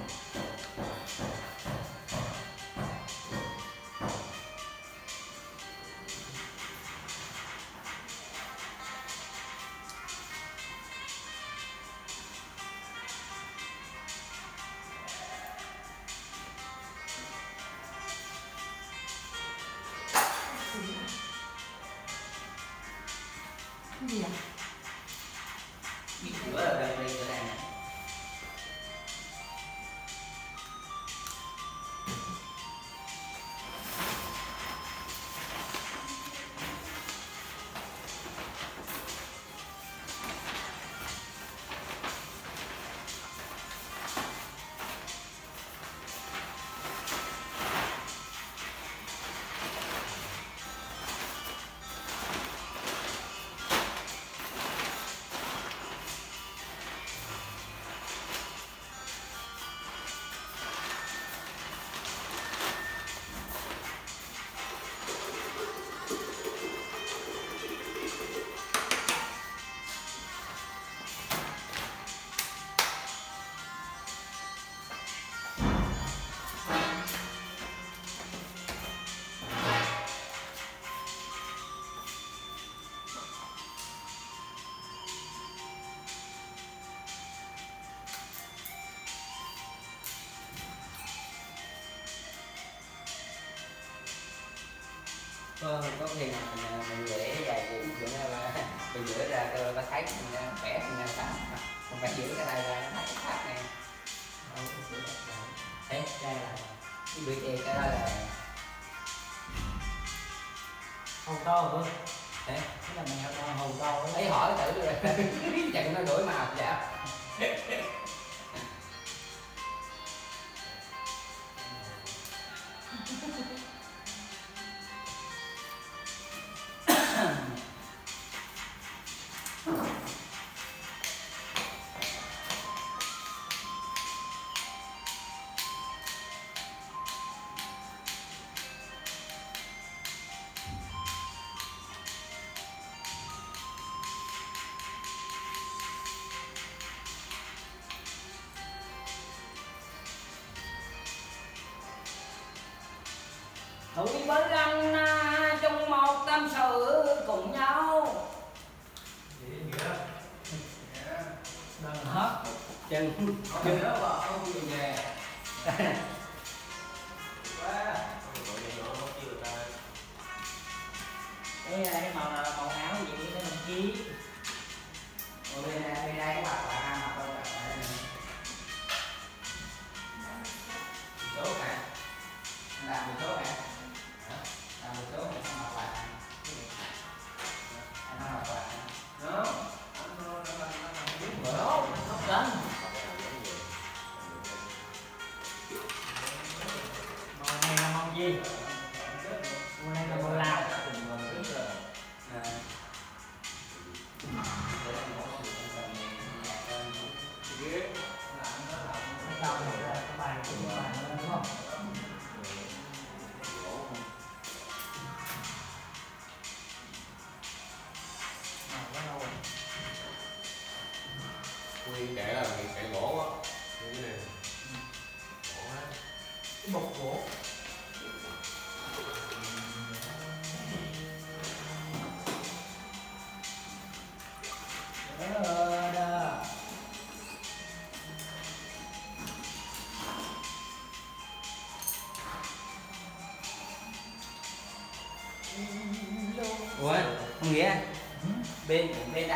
Cái gì vậy? Bị chữa ở đây chỗ này nè. Có khi nào mình để vài buổi chỗ là mình rửa ra cho ta thấy mình khỏe mình sao không phải giữ cái này ra nó thấy cái khác này. Đấy, đây là cái bữa chè cái đó là hầu to thôi. đấy Cái là mèo to hầu to lấy hỏi thử rồi chẳng nó đổi màu dạ. tụi với anh chung một tâm sự cùng nhau. Đừng hết chân Chân đó vào không chịu về. cái màu áo gì để mình chi. Bên đây có bà mặc đâu cả. Số hả? Làm một số hả? Làm một số mình không mặc quà. Anh không mặc quà. Đó. Đó, hấp dẫn. Màu này là màu gì? Màu này là màu Lào. Nguyên kệ là kệ gỗ á. Cái này gỗ á. Cái bột gỗ. Ủa, không nghĩa bên